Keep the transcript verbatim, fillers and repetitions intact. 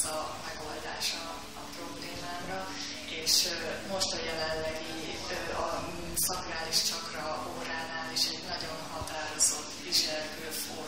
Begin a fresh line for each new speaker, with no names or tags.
a megoldás a, a problémámra, és most a jelenlegi a szakrális csakra óránál is egy nagyon határozott, viselgő forma